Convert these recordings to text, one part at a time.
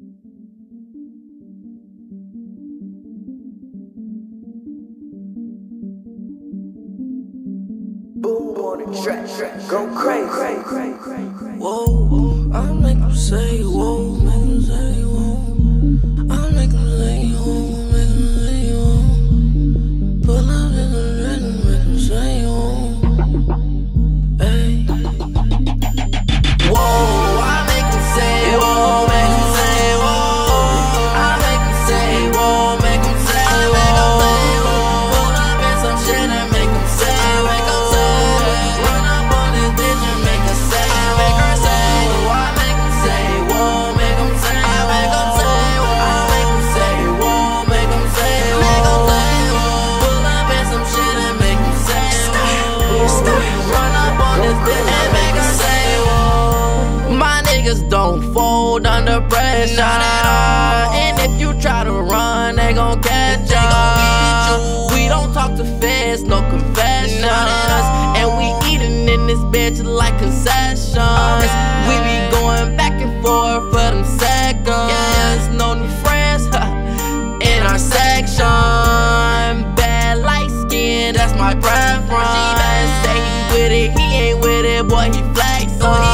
Boom on the track, go crazy. Whoa, I'll make them say whoa, make them say whoa. I'll make them say whoa, make them say whoa. Pull up in the red and make them say whoa. Hey. Whoa, I'll make them say whoa, make them say whoa. I'll make them say whoa, make them say whoa. Pull up in some shit and make them say whoa. Run up on this bitch and make her say, make her say. I make them say whoa, make them say, make them say whoa. I make them say whoa, make them say whoa. Pull up in some shit and make them say whoa. Run up on this bitch and make her say whoa. My niggas don't fold under pressure, and if you try to run, they gon' catch ya. We don't talk to feds, no confessions, and we eatin' in this bitch like concessions. We be going back and forth for them seconds. No new friends in our section. Bad light skin, that's my preference. Say he with it, he ain't with it, boy, he flex.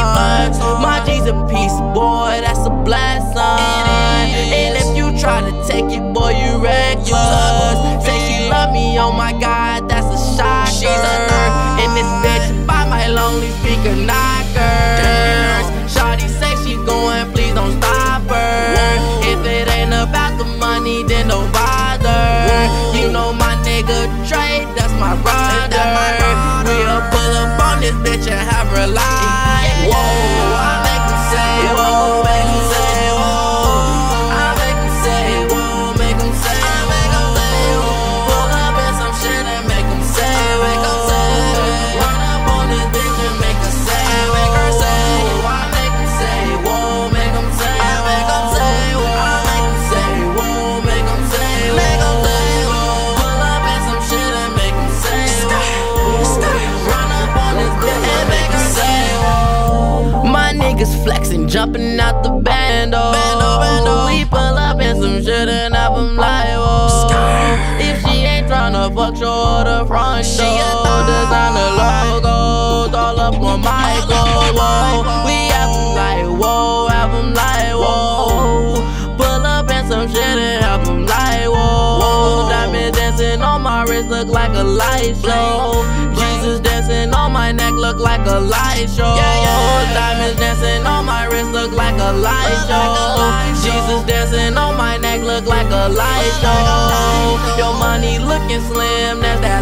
My G's a piece, boy, that's a blessing. And if you try to take it, boy, you reckless. Say she love me, oh my God, that's a shocker. And this bitch by my lonely speaker knockers. Shawty say she going, please don't stop her. If it ain't about the money, then don't bother. You know my nigga Trey, that's my brother. We'll pull up on this bitch and have her life. Whoa, I make them say whoa, make them say whoa. I make them say whoa, make them say, make them say whoa. Pull up in some shit and make them say, make them say. Run up on this bitch and make her say, make her say. I make them say whoa, make them say, make them say whoa. I make them say whoa, make them say, make them say whoa. Pull up in some shit and make them say whoa. Run up on this bitch and make her say whoa. My niggas flexing, jumping out the bando. We pull up in some shit and have them like whoa. If she ain't tryna fuck, show her the front door. Designer logos all up on my gold. Whoa. We have them like whoa, have them like whoa. Pull up in some shit and have them like whoa. Diamond dancing on my wrist look like a light show. Jesus dancing on my neck look like a light show. Diamonds dancing on my wrist look like a light show. Jesus dancing on my neck look like a light show. Your money looking slim, that's that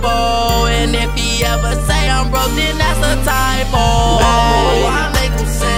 lipo. And if he ever say I'm broke, then that's a typo. I make him say